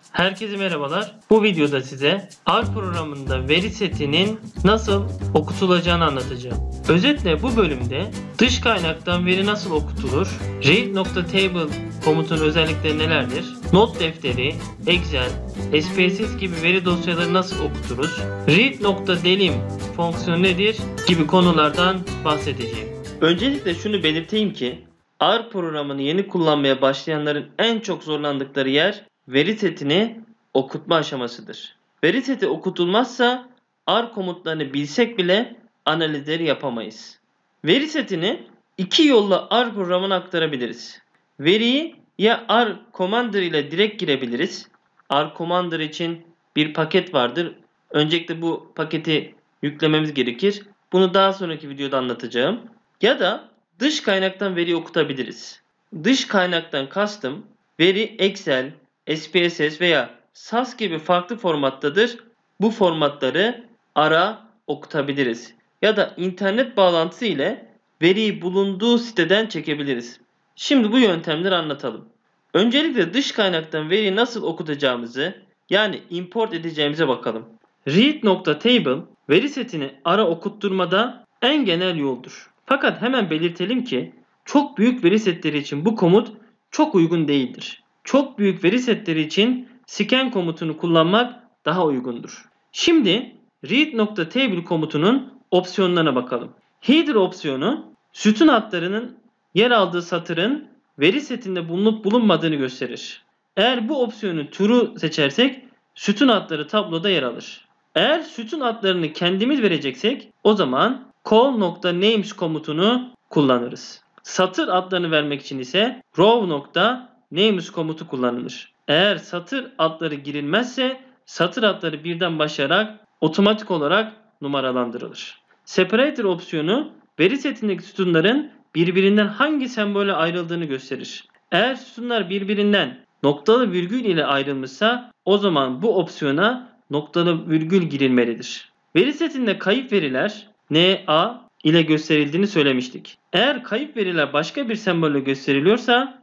Herkese merhabalar. Bu videoda size R programında veri setinin nasıl okutulacağını anlatacağım. Özetle bu bölümde dış kaynaktan veri nasıl okutulur, read.table komutunun özellikleri nelerdir, not defteri, Excel, SPSS gibi veri dosyaları nasıl okuturuz, read.delim fonksiyonu nedir gibi konulardan bahsedeceğim. Öncelikle şunu belirteyim ki R programını yeni kullanmaya başlayanların en çok zorlandıkları yer veri setini okutma aşamasıdır. Veri seti okutulmazsa R komutlarını bilsek bile analizleri yapamayız. Veri setini iki yolla R programına aktarabiliriz. Veriyi ya R Commander ile direkt girebiliriz. R Commander için bir paket vardır. Öncelikle bu paketi yüklememiz gerekir. Bunu daha sonraki videoda anlatacağım. Ya da dış kaynaktan veri okutabiliriz. Dış kaynaktan kastım veri Excel, SPSS veya SAS gibi farklı formattadır. Bu formatları R'a okutabiliriz. Ya da internet bağlantısı ile veriyi bulunduğu siteden çekebiliriz. Şimdi bu yöntemleri anlatalım. Öncelikle dış kaynaktan veriyi nasıl okutacağımızı yani import edeceğimize bakalım. Read.table veri setini R'a okutturmada en genel yoldur. Fakat hemen belirtelim ki çok büyük veri setleri için bu komut çok uygun değildir. Çok büyük veri setleri için scan komutunu kullanmak daha uygundur. Şimdi read.table komutunun opsiyonlarına bakalım. Header opsiyonu sütun adlarının yer aldığı satırın veri setinde bulunup bulunmadığını gösterir. Eğer bu opsiyonu true seçersek sütun adları tabloda yer alır. Eğer sütun adlarını kendimiz vereceksek o zaman call.names komutunu kullanırız. Satır adlarını vermek için ise row.names komutu kullanılır. Eğer satır adları girilmezse satır adları birden başlayarak otomatik olarak numaralandırılır. Separator opsiyonu veri setindeki sütunların birbirinden hangi sembolle ayrıldığını gösterir. Eğer sütunlar birbirinden noktalı virgül ile ayrılmışsa o zaman bu opsiyona noktalı virgül girilmelidir. Veri setinde kayıp veriler NA ile gösterildiğini söylemiştik. Eğer kayıp veriler başka bir sembolle gösteriliyorsa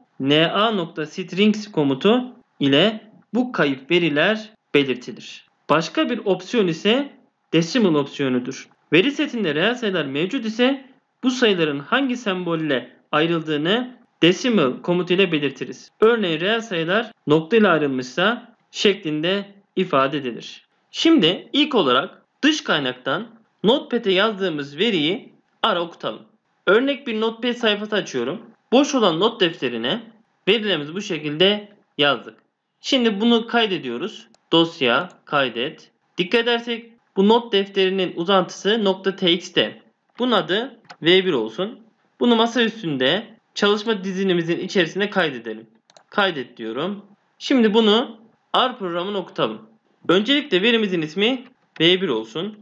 na.strings komutu ile bu kayıp veriler belirtilir. Başka bir opsiyon ise decimal opsiyonudur. Veri setinde reel sayılar mevcut ise bu sayıların hangi sembolle ayrıldığını decimal komutu ile belirtiriz. Örneğin reel sayılar nokta ile ayrılmışsa şeklinde ifade edilir. Şimdi ilk olarak dış kaynaktan Notepad'e yazdığımız veriyi R'a okutalım. Örnek bir Notepad sayfası açıyorum. Boş olan not defterine verilerimizi bu şekilde yazdık. Şimdi bunu kaydediyoruz. Dosya, kaydet. Dikkat edersek bu not defterinin uzantısı .txt. Bunun adı V1 olsun. Bunu masa üstünde çalışma dizinimizin içerisine kaydedelim. Kaydet diyorum. Şimdi bunu R programına okutalım. Öncelikle verimizin ismi V1 olsun.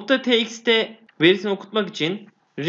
.txt verisini okutmak için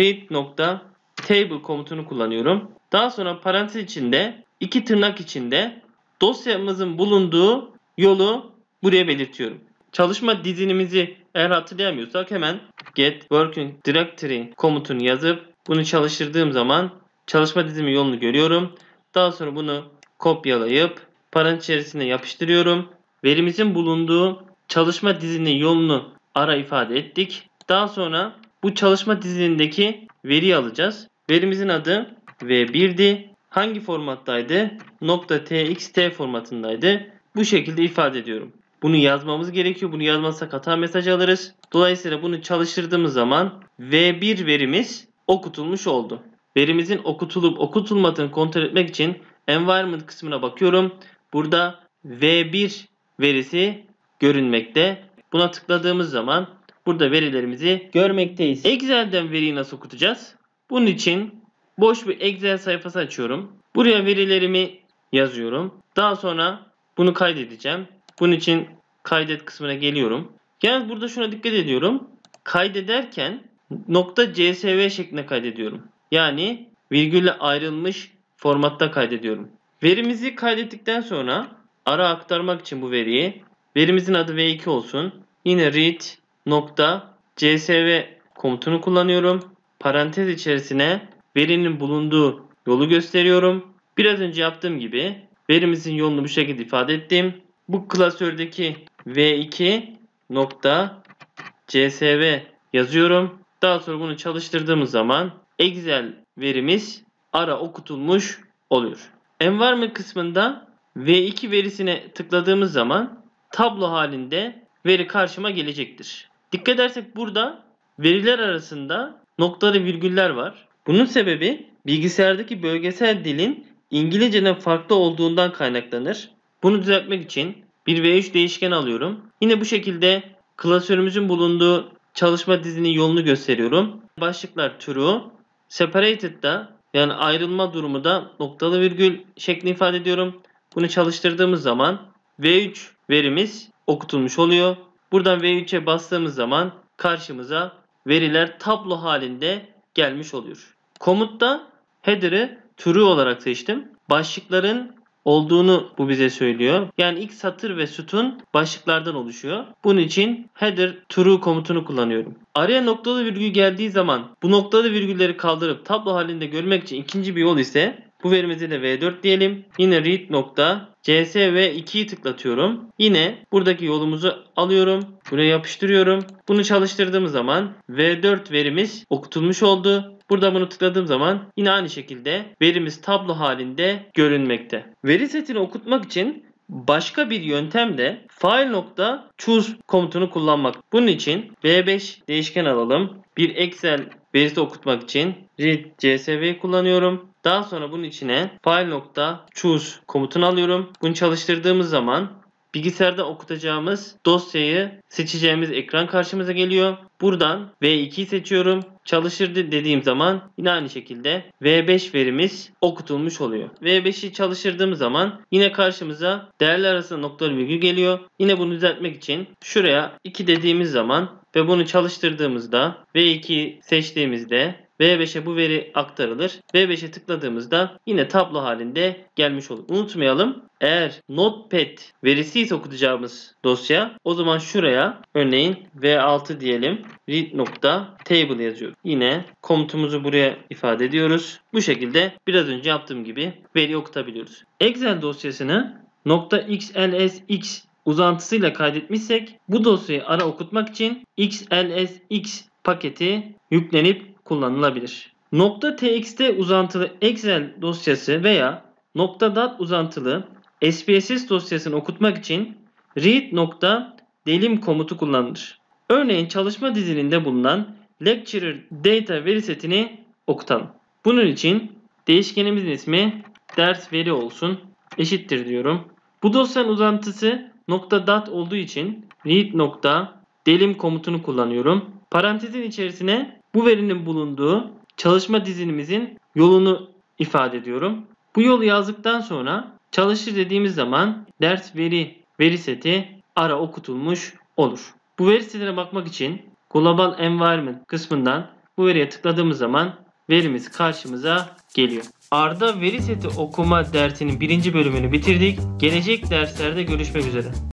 read.table komutunu kullanıyorum. Daha sonra parantez içinde iki tırnak içinde dosyamızın bulunduğu yolu buraya belirtiyorum. Çalışma dizinimizi eğer hatırlayamıyorsak hemen get working directory komutunu yazıp bunu çalıştırdığım zaman çalışma dizimi yolunu görüyorum. Daha sonra bunu kopyalayıp parantez içerisine yapıştırıyorum. Verimizin bulunduğu çalışma dizinin yolunu R'a ifade ettik. Daha sonra bu çalışma dizilindeki veriyi alacağız. Verimizin adı V1'di. Hangi formattaydı? .txt formatındaydı. Bu şekilde ifade ediyorum. Bunu yazmamız gerekiyor. Bunu yazmazsak hata mesajı alırız. Dolayısıyla bunu çalıştırdığımız zaman V1 verimiz okutulmuş oldu. Verimizin okutulup okutulmadığını kontrol etmek için environment kısmına bakıyorum. Burada V1 verisi görünmekte. Buna tıkladığımız zaman burada verilerimizi görmekteyiz. Excel'den veriyi nasıl okutacağız? Bunun için boş bir Excel sayfası açıyorum. Buraya verilerimi yazıyorum. Daha sonra bunu kaydedeceğim. Bunun için kaydet kısmına geliyorum. Yalnız burada şuna dikkat ediyorum. Kaydederken .csv şeklinde kaydediyorum. Yani virgülle ayrılmış formatta kaydediyorum. Verimizi kaydettikten sonra R'a aktarmak için bu veriyi verimizin adı V2 olsun. Yine read.csv komutunu kullanıyorum. Parantez içerisine verinin bulunduğu yolu gösteriyorum. Biraz önce yaptığım gibi verimizin yolunu bu şekilde ifade ettim. bu klasördeki v2.csv yazıyorum. Daha sonra bunu çalıştırdığımız zaman Excel verimiz ara okutulmuş oluyor. Environment kısmında V2 verisine tıkladığımız zaman tablo halinde veri karşıma gelecektir. Dikkat edersek burada veriler arasında noktalı virgüller var. Bunun sebebi bilgisayardaki bölgesel dilin İngilizceden farklı olduğundan kaynaklanır. Bunu düzeltmek için bir V3 değişken alıyorum. Yine bu şekilde klasörümüzün bulunduğu çalışma dizinin yolunu gösteriyorum. Başlıklar true, separated'da yani ayrılma durumu da noktalı virgül şeklinde ifade ediyorum. Bunu çalıştırdığımız zaman V3 verimiz okutulmuş oluyor. Buradan V3'e bastığımız zaman karşımıza veriler tablo halinde gelmiş oluyor. Komutta header'ı true olarak seçtim. Başlıkların olduğunu bu bize söylüyor. Yani ilk satır ve sütun başlıklardan oluşuyor. Bunun için header true komutunu kullanıyorum. Araya noktalı virgül geldiği zaman bu noktalı virgülleri kaldırıp tablo halinde görmek için ikinci bir yol ise bu verimize de V4 diyelim. Yine read.csv2'yi tıklatıyorum. Yine buradaki yolumuzu alıyorum. Buraya yapıştırıyorum. Bunu çalıştırdığımız zaman V4 verimiz okutulmuş oldu. Burada bunu tıkladığım zaman yine aynı şekilde verimiz tablo halinde görünmekte. Veri setini okutmak için başka bir yöntem de file.choose komutunu kullanmak. Bunun için V5 değişken alalım. Bir Excel verisi okutmak için read.csv'yi kullanıyorum. Daha sonra bunun içine file.choose komutunu alıyorum. Bunu çalıştırdığımız zaman bilgisayarda okutacağımız dosyayı seçeceğimiz ekran karşımıza geliyor. Buradan V2'yi seçiyorum. Çalışır dediğim zaman yine aynı şekilde V5 verimiz okutulmuş oluyor. V5'i çalıştırdığımız zaman yine karşımıza değerler arasında noktalı virgül geliyor. Yine bunu düzeltmek için şuraya 2 dediğimiz zaman ve bunu çalıştırdığımızda V2'yi seçtiğimizde V5'e bu veri aktarılır. V5'e tıkladığımızda yine tablo halinde gelmiş olur. Unutmayalım, eğer Notepad verisi ise okutacağımız dosya, o zaman şuraya örneğin V6 diyelim. Read.table yazıyoruz. Yine komutumuzu buraya ifade ediyoruz. Bu şekilde biraz önce yaptığım gibi veri okutabiliyoruz. Excel dosyasını .xlsx uzantısıyla kaydetmişsek bu dosyayı ara okutmak için xlsx paketi yüklenip kullanılabilir. .txt uzantılı Excel dosyası veya .dat uzantılı SPSS dosyasını okutmak için read.delim komutu kullanılır. Örneğin çalışma dizilinde bulunan lecturer data veri setini okutalım. Bunun için değişkenimizin ismi ders veri olsun. Eşittir diyorum. Bu dosyanın uzantısı .dat olduğu için read.delim komutunu kullanıyorum. Parantezin içerisine bu verinin bulunduğu çalışma dizilimizin yolunu ifade ediyorum. Bu yolu yazdıktan sonra çalışır dediğimiz zaman ders veri seti ara okutulmuş olur. Bu veri setine bakmak için Global Environment kısmından bu veriye tıkladığımız zaman verimiz karşımıza geliyor. Arda veri seti okuma dersinin 1. bölümünü bitirdik. Gelecek derslerde görüşmek üzere.